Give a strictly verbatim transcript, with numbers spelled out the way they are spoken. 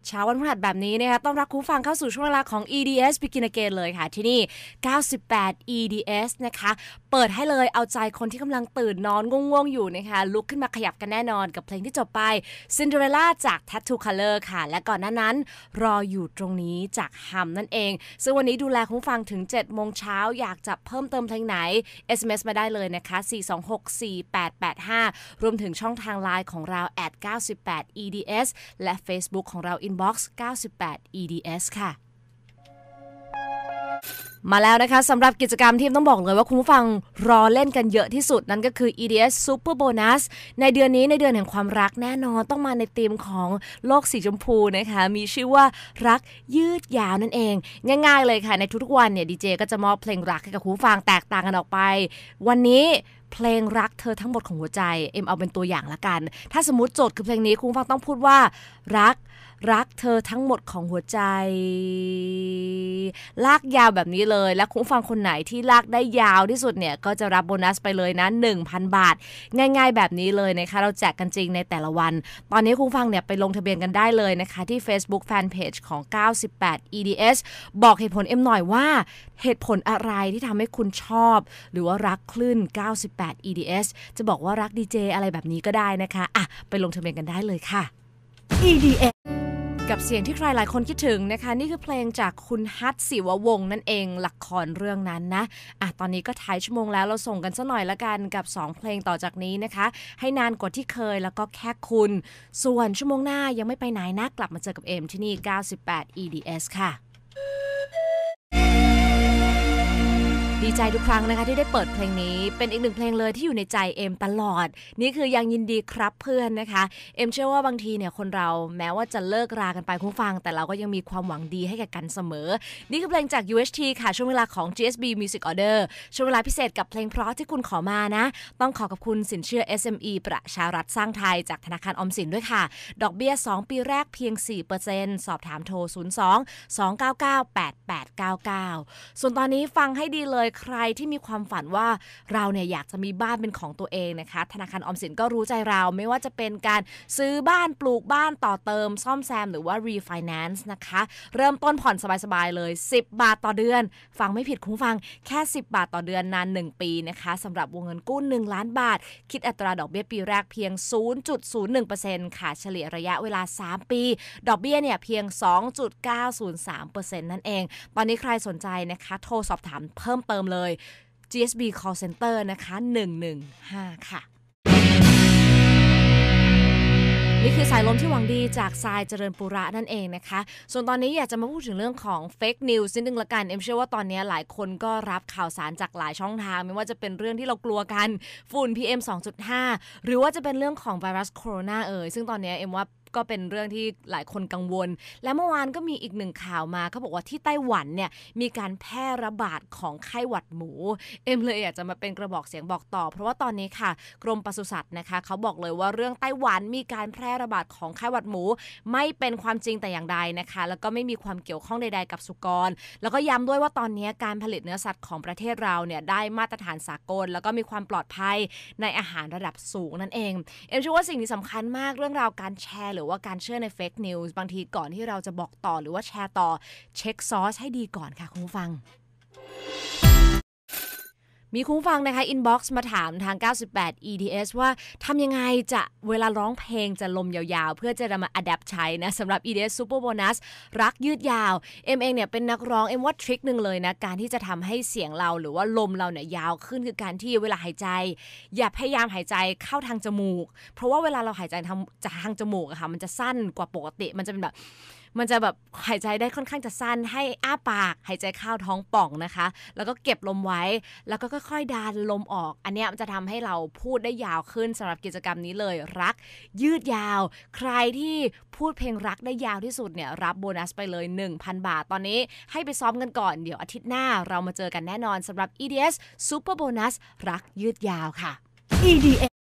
เช้าวันพฤหัสแบบนี้นะคะต้อนรับคุณฟังเข้าสู่ช่วงเวลาของ อี ดี เอส Begin Again เลยค่ะที่นี่เก้าสิบแปด อี ดี เอส นะคะเปิดให้เลยเอาใจคนที่กำลังตื่นนอนง่วงๆอยู่นะคะลุกขึ้นมาขยับกันแน่นอนกับเพลงที่จบไป Cinderella จาก Tattoo Color ค่ะและก่อนหน้านั้นรออยู่ตรงนี้จากฮัมนั่นเองซึ่งวันนี้ดูแลคุณฟังถึง เจ็ดโมงเช้าอยากจะเพิ่มเติมเพลงไหน เอส เอ็ม เอส มาได้เลยนะคะสี่ สอง หก สี่ แปด แปด ห้ารวมถึงช่องทาง ไลน์ ของเรา แอท เก้าสิบแปด อี ดี เอส และ Facebook ของเรา Inbox เก้าสิบแปด อี ดี เอส ค่ะมาแล้วนะคะสำหรับกิจกรรมที่ต้องบอกเลยว่าคุณผู้ฟังรอเล่นกันเยอะที่สุดนั่นก็คือ อี ดี เอส Super Bonus ในเดือนนี้ในเดือนแห่งความรักแน่นอนต้องมาในธีมของโลกสีชมพูนะคะมีชื่อว่ารักยืดยาวนั่นเองง่ายๆเลยค่ะในทุกๆวันเนี่ยดีเจก็จะมอบเพลงรักให้กับคุณผู้ฟังแตกต่างกันออกไปวันนี้เพลงรักเธอทั้งหมดของหัวใจเอ็มเอาเป็นตัวอย่างละกันถ้าสมมุติโจทย์คือเพลงนี้คุณผู้ฟังต้องพูดว่ารักรักเธอทั้งหมดของหัวใจลากยาวแบบนี้เลยและคุณฟังคนไหนที่ลากได้ยาวที่สุดเนี่ยก็จะรับโบนัสไปเลยนะ หนึ่งพัน บาทง่ายๆแบบนี้เลยนะคะเราแจกกันจริงในแต่ละวันตอนนี้คุณฟังเนี่ยไปลงทะเบียนกันได้เลยนะคะที่ Facebook Fanpage ของเก้าสิบแปด อี ดี เอส บอกเหตุผลเอ็มหน่อยว่าเหตุผลอะไรที่ทำให้คุณชอบหรือว่ารักคลื่นเก้าสิบแปด อี ดี เอส จะบอกว่ารักดีเจอะไรแบบนี้ก็ได้นะคะอ่ะไปลงทะเบียนกันได้เลยค่ะ อี ดี เอสกับเสียงที่ใครหลายคนคิดถึงนะคะนี่คือเพลงจากคุณฮัทศิววงศ์นั่นเองละครเรื่องนั้นนะอ่ะตอนนี้ก็ท้ายชั่วโมงแล้วเราส่งกันซะหน่อยละกันกับสองเพลงต่อจากนี้นะคะให้นานกว่าที่เคยแล้วก็แค่คุณส่วนชั่วโมงหน้ายังไม่ไปไหนนะกลับมาเจอกับเอมที่นี่เก้าสิบแปด อี ดี เอส ค่ะดีใจทุกครั้งนะคะที่ได้เปิดเพลงนี้เป็นอีกหนึ่งเพลงเลยที่อยู่ในใจเอ็มตลอดนี่คือยังยินดีครับเพื่อนนะคะเอ็มเชื่อว่าบางทีเนี่ยคนเราแม้ว่าจะเลิกรากันไปคุณฟังแต่เราก็ยังมีความหวังดีให้กับกันเสมอนี่คือเพลงจาก ยู เอช ที ค่ะช่วงเวลาของ จี เอส บี Music Order ช่วงเวลาพิเศษกับเพลงเพราะที่คุณขอมานะต้องขอขอบคุณสินเชื่อ เอส เอ็ม อี ประชารัฐสร้างไทยจากธนาคารออมสินด้วยค่ะดอกเบี้ยสองปีแรกเพียง สี่เปอร์เซ็นต์ สอบถามโทรศูนย์ สอง สอง เก้า เก้า แปด แปด เก้า เก้าส่วนตอนนี้ฟังให้ดีเลยใครที่มีความฝันว่าเราเนี่ยอยากจะมีบ้านเป็นของตัวเองนะคะธนาคารออมสินก็รู้ใจเราไม่ว่าจะเป็นการซื้อบ้านปลูกบ้านต่อเติมซ่อมแซมหรือว่า refinance นะคะเริ่มต้นผ่อนสบายๆเลยสิบบาทต่อเดือนฟังไม่ผิดคุณฟังแค่สิบบาทต่อเดือนนานหนึ่งปีนะคะสำหรับวงเงินกู้หนึ่งล้านบาทคิดอัตราดอกเบี้ยปีแรกเพียง ศูนย์จุดศูนย์หนึ่งเปอร์เซ็นต์ ค่ะเฉลี่ยระยะเวลาสามปีดอกเบี้ยเนี่ยเพียง สองจุดเก้าศูนย์สามเปอร์เซ็นต์ นั่นเองตอนนี้ใครสนใจนะคะโทรสอบถามเพิ่มเติมเลยจี เอส บี Call Center นะคะหนึ่งหนึ่งห้าค่ะนี่คือสายลมที่หวังดีจากทรายเจริญปุระนั่นเองนะคะส่วนตอนนี้อยากจะมาพูดถึงเรื่องของ Fake News นิดนึงละกันเอ็มเชื่อว่าตอนนี้หลายคนก็รับข่าวสารจากหลายช่องทางไม่ว่าจะเป็นเรื่องที่เรากลัวกันฝุ่น พี เอ็ม สองจุดห้า หรือว่าจะเป็นเรื่องของไวรัสโคโรนาเอ่ยซึ่งตอนนี้เอ็มว่าก็เป็นเรื่องที่หลายคนกังวลและเมื่อวานก็มีอีกหนึ่งข่าวมาเขาบอกว่าที่ไต้หวันเนี่ยมีการแพร่ระบาดของไข้หวัดหมูเอ็มเลยอยากจะมาเป็นกระบอกเสียงบอกต่อเพราะว่าตอนนี้ค่ะกรมปศุสัตว์นะคะเขาบอกเลยว่าเรื่องไต้หวันมีการแพร่ระบาดของไข้หวัดหมูไม่เป็นความจริงแต่อย่างใดนะคะแล้วก็ไม่มีความเกี่ยวข้องใดๆกับสุกรแล้วก็ย้ำด้วยว่าตอนนี้การผลิตเนื้อสัตว์ของประเทศเราเนี่ยได้มาตรฐานสากลแล้วก็มีความปลอดภัยในอาหารระดับสูงนั่นเองเอ็มเชื่อว่าสิ่งที่สำคัญมากเรื่องราวการแชร์หรือว่าการเชื่อใน Fake News บางทีก่อนที่เราจะบอกต่อหรือว่าแชร์ต่อเช็คซอสให้ดีก่อนค่ะคุณผู้ฟังมีคุณฟังนะคะอินบ็อกซ์มาถามทางเก้าสิบแปด อี ดี เอส ว่าทำยังไงจะเวลาร้องเพลงจะลมยาวๆเพื่อจะมาอัดแอปใช้นะสำหรับ อี ดี เอส Super Bonus รักยืดยาวเอ็มเองเนี่ยเป็นนักร้องเอ็มว่าทริคนึงเลยนะการที่จะทำให้เสียงเราหรือว่าลมเราเนี่ยยาวขึ้นคือการที่เวลาหายใจอย่าพยายามหายใจเข้าทางจมูกเพราะว่าเวลาเราหายใจทางจากทางจมูกอะค่ะมันจะสั้นกว่าปกติมันจะเป็นแบบมันจะแบบหายใจได้ค่อนข้างจะสั้นให้อ้าปากหายใจเข้าท้องป่องนะคะแล้วก็เก็บลมไว้แล้วก็ค่อยๆดันลมออกอันนี้มันจะทำให้เราพูดได้ยาวขึ้นสำหรับกิจกรรมนี้เลยรักยืดยาวใครที่พูดเพลงรักได้ยาวที่สุดเนี่ยรับโบนัสไปเลย หนึ่งพัน บาทตอนนี้ให้ไปซ้อมกันก่อนเดี๋ยวอาทิตย์หน้าเรามาเจอกันแน่นอนสำหรับ อี ดี เอส Super Bonus รักยืดยาวค่ะ อี ดี เอส